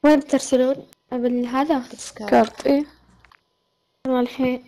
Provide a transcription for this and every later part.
وين بترسلون؟ بالهذا سكارت ايه. والحين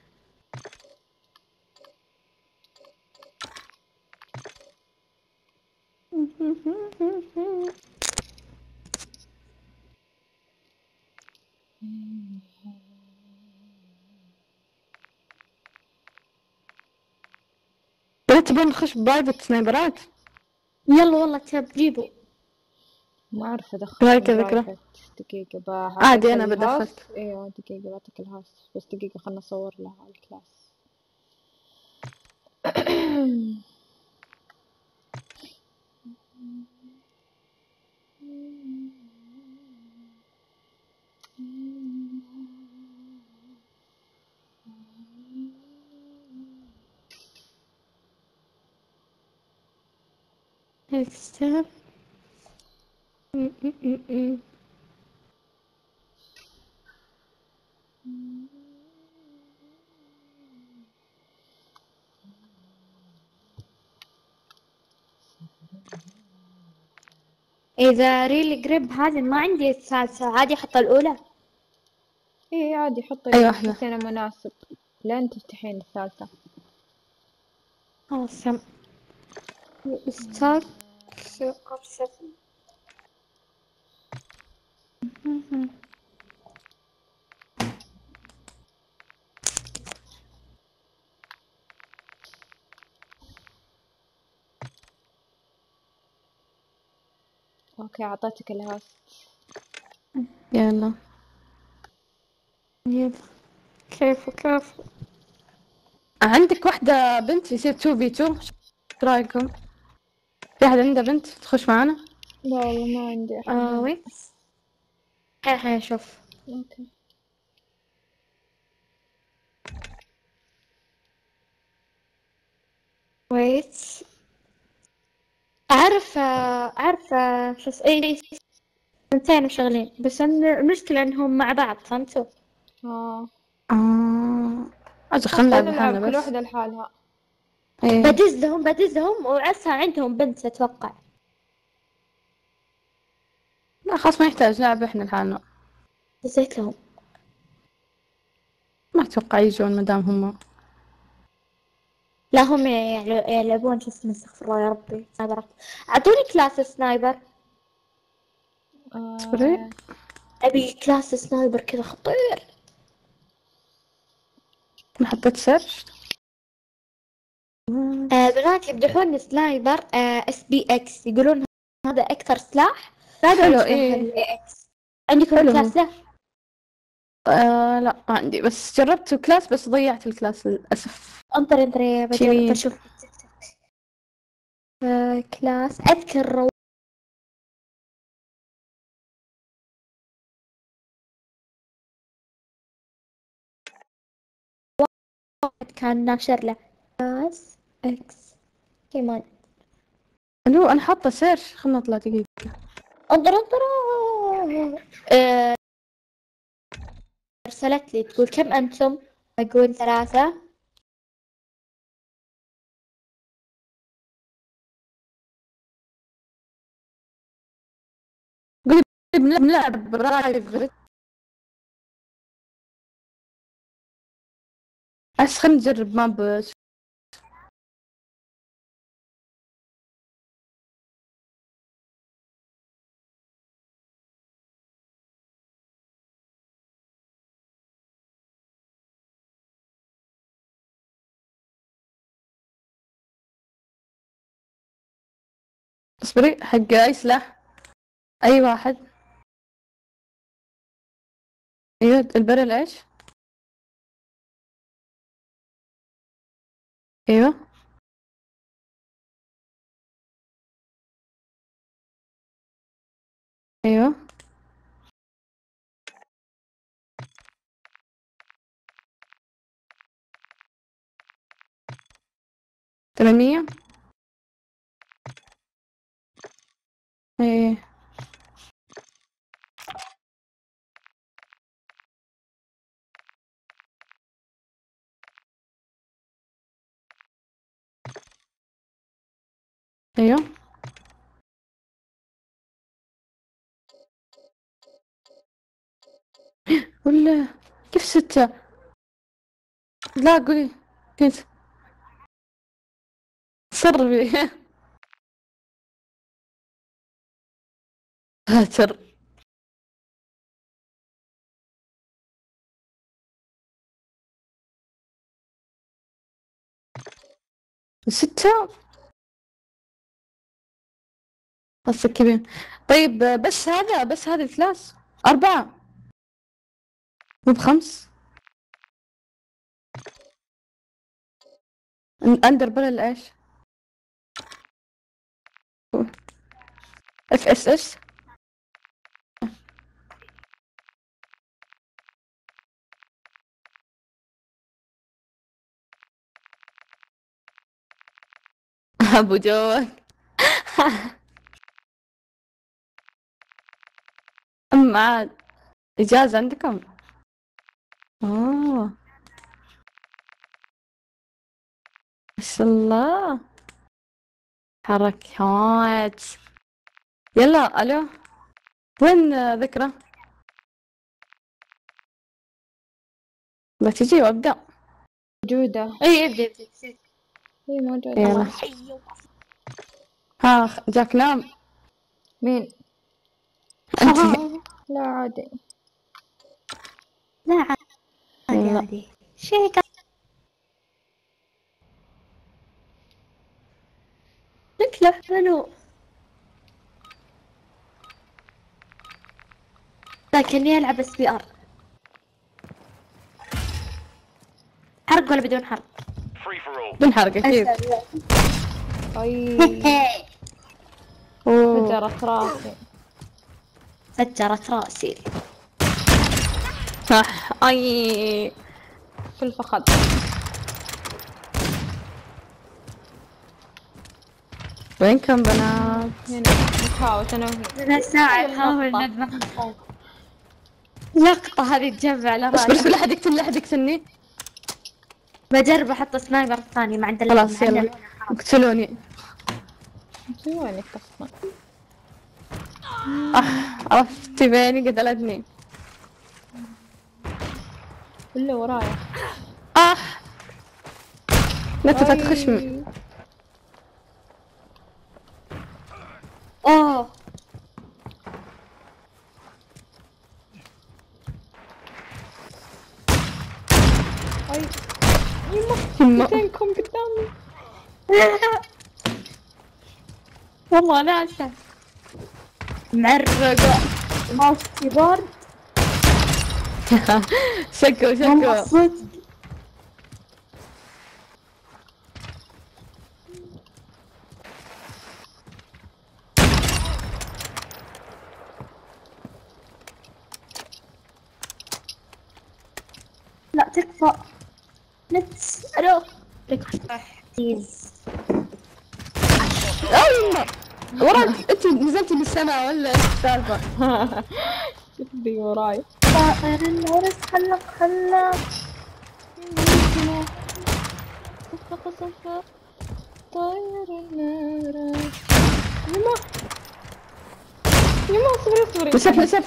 تبون نخش برايفت سنايبرات؟ يلا والله تاب جيبوا. ما أعرف رايك أدخل يا ذكرى؟ برايفت. دقيقة بعطيك عادي أنا الهوست. بدخلت. أيوة دقيقة بعطيك الهوست، بس دقيقة خلنا نصور لها الكلاس. الكتاب. إذا ريل جريب هذه ما عندي الثالثة، عادي أحط الأولى. إيه عادي حطي أي اللي واحدة. تحسينه مناسب لين تفتحين الثالثة. خلاص تم. ستارت أبسط. أوكي عطيتك الهوست. يلا يلا كيف عندك واحدة بنت يصير 2v2، ايش رايكم؟ في أحد عنده بنت تخش معانا؟ لا والله ما عندي أحد هنا. ويت الحين أشوف. أوكي ويت أعرف شو إيه اثنتين شغالين، بس المشكلة إنهم مع بعض، فهمتوا؟ آه أجل خلنا خلنا نلعب نلعب لحالنا كل بس. واحدة لحالها. ايه بدز لهم وعسى عندهم بنت أتوقع. لا خلاص ما يحتاج نلعب احنا لحالنا. دزيت لهم. ما أتوقع يجون مدام هم. لا هم يلعبون شو اسمه، استغفر الله يا ربي، سنايبر. أعطوني كلاس سنايبر. اصبري. إيه. أبي كلاس سنايبر كذا خطير. أنا حطيت سيرش. بنات يمدحون سنايبر SPX، يقولون هذا أكثر سلاح. هذا حلو يشبه ايه. AX. عندكم حلو هو. كلاس له؟ لا ما عندي، بس جربت كلاس بس ضيعت الكلاس للأسف. انطري شيمين. بشوف. كلاس أذكر كان ناشر له كلاس إكس كمان. الو أنا حاطة سيرش، خلنا نطلع دقيقة. انظر أرسلت لي تقول كم أنتم؟ أقول 3. قولي بنلعب برايفت. بس خلينا نجرب ماب. اصبري حق أي سلاح؟ أي واحد. ايوه البرل ايش؟ ايوه ايوه. 800. ايه ايوه. ولا كيف 6؟ لا قولي كيف تصرفي. هاتر. 6 قصدك كبير. طيب بس هذا 3 4 مو ب5. اندر بلل ايش؟ اف اس اس. ابو جوك. اما عاد اجازة عندكم؟ اوه ما شاء الله حركات. يلا الو وين ذكرى؟ بتجي وابدا. موجودة. اي ابدي ابدي. هي موجودة. يلا ها جاك نام. مين؟ انت. لا عادي. لا عادي لا. عادي شيء شكله حلو لكني يلعب اس بي ار. حرق ولا بدون حرق؟ بدون حرق اكيد. اي أوه. فجرت راسي. فجرت راسي. صح اي في الفخذ. وينكم بنات؟ هنا نتهاوش انا وهي. من الساعة نحاول نذبح لقطة هذه تجمع على اصبر راسي. اصبر لا حد يقتلني. بجرب احط سنايبر الثاني مع خلاص يلا اقتلوني. وينك اصلا؟ عرفت بيني قتلتني. اللي ورايا. نتفت خشمي. اوه اي يما فينكم قدامي. والله ناسة معرقة ماوسي بورد. شكو والله شكو. صدق لا تكفى نتس الو بليز. يما وراك انت نزلتي من السماء ولا ايش السالفة؟ تبي وراي. طائر العرس خلق صفق صفق طير النار. يما يما اصبري نسفت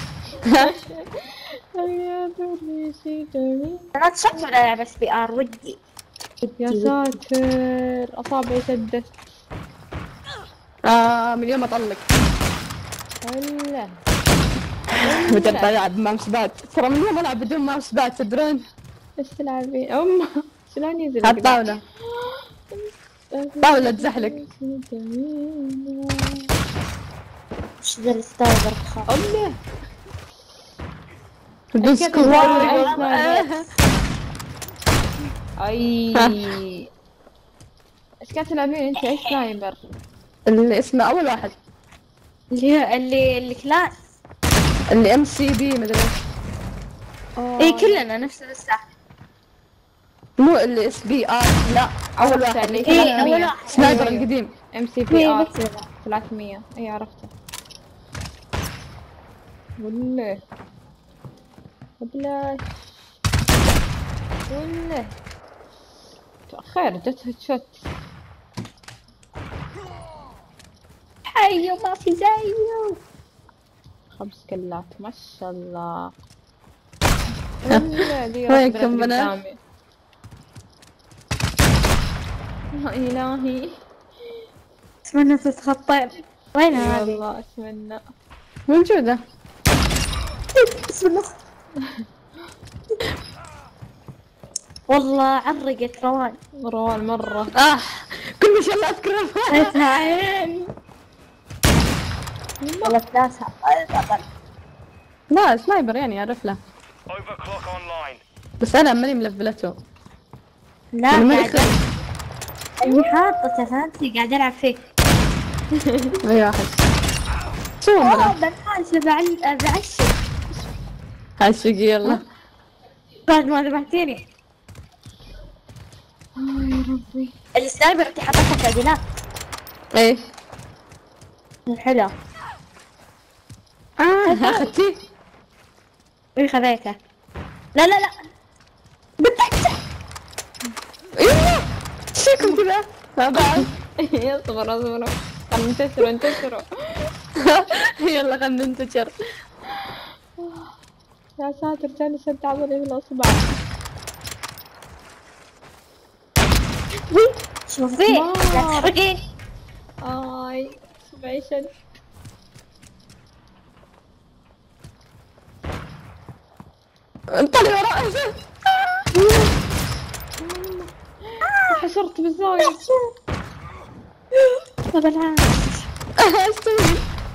يا دريسي جميل. انا تشوف ولا العب اس بي ار ودي. يا ساتر اصابعي سدت. من يوم اطلق هلا بدأت العب ماوس باد. ترى من يوم العب بدون ماوس باد تدرون. ايش تلعبين؟ شلون ينزل؟ على الطاولة طاولة تزحلق. وش ذا الستايبر خاف. الله بدون سكور. اي ايش كانت تلعبين انت؟ ايش سنايبر؟ اللي اسمه اول واحد اللي كلاس. اللي ام سي بي مدري ايش. اي كلنا نفس الساعة. مو اللي اس بي ار لا اول واحد اللي اي اول واحد سنايبر القديم. ام سي بي اي ار بس 300. اي عرفته. ولا بلاش ولا خير جت هيدشوت. حي ما في زيه. 5 كلات ما شاء الله. وينكم بنات؟ يا إلهي اتمنى تتخطين. وينها هذه؟ والله أتمنى. موجودة. بسم الله. والله عرقت روان. روان مرة. كل شيء الله أذكره. ليتها عين. والله ثلاثة. لا سنايبر يعني أعرف له. بس أنا ماني ملفلته. لا قاعدة اللي حاطته فهمتي قاعد ألعب فيه. أي واحد. شو بالحاشة بعشق. عشقي يلا. بعد ما ذبحتيني. يا ربي. السنايبر انت حطيتها تعديلات. ايه. حلو. أخذتيه؟ ايه خذيته. لا لا لا. بتكسر. ايوه. شكم كذا. بعد. اصبر اصبر. انتشروا. يلا خلنا ننتشر. يا ساتر جاني شد عضلي من الأصبع. شوفي لا تحرقي. صبعي شد. انطلي وراء. حشرت بالزاوية. طب العام. ايش تسوي؟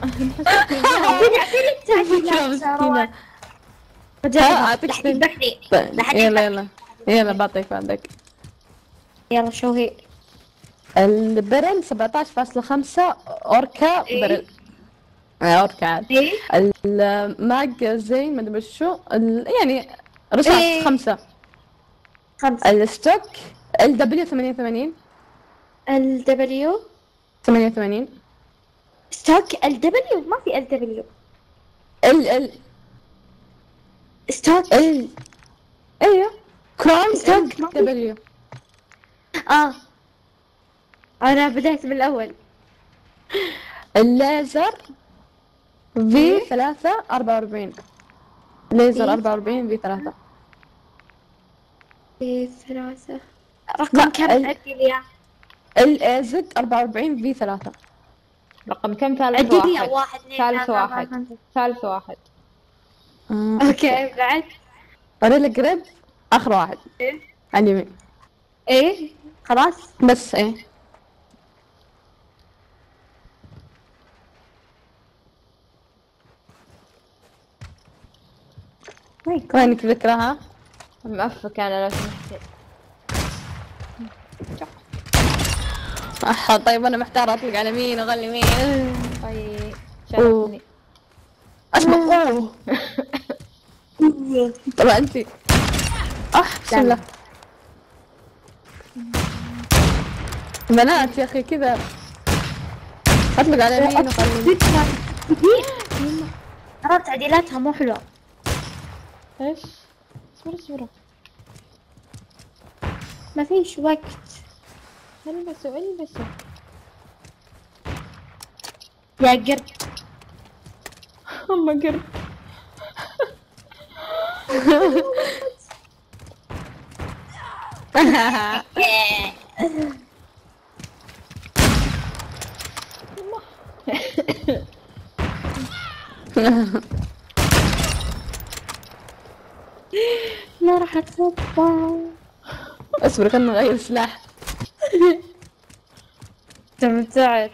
اعطيك يلا بعطيك بعدك. يلا شو هي؟ البرل 17.5 اوركا برل. اوركا عاد. الماجازين ما ادري شو يعني رصاص 5. الستوك LW 88. LW 88. ستوك LW ما في LW. ال ستوك ايوه كراون ستوك دبليو. انا بدأت بالاول. الليزر في 3 44. ليزر 44 في 3. في 3 رقم كم عدي لي؟ الازق 44 في 3. رقم كم؟ ثالث واحد. ثالث واحد. اوكي بعد وريلي قريب اخر واحد. ايه على اليمين. ايه خلاص بس ايه. وينك ذكرها؟ مأفك انا لو سمحتي. طيب انا محتارة اطلق على مين اغلي مين. طيب شرفني. اسمع. طبعا انتي. بسم الله. بنات يا اخي كذا اطلق على مين وخلي مين. ترى تعديلاتها مو حلوة. ايش؟ اصبر ما فيش وقت. البسوا يا قرد. أما قرد. ما راح اتوقع. اصبر خلنا نغير سلاح. استمتعت.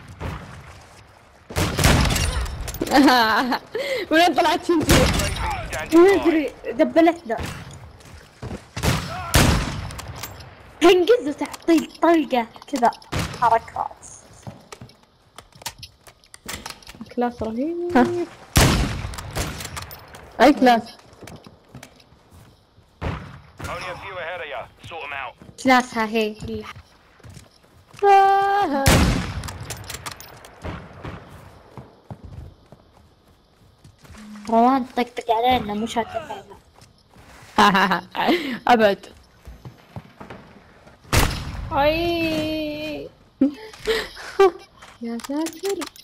وين طلعت انتي؟ ما ادري دبلتنا. تنقز وتعطي طلقة كذا حركات. كلاس رهيب. اي كلاس؟ كلاسها هي. روان طقطق علينا مش هتفهمها. ابد. اي يا ساتر.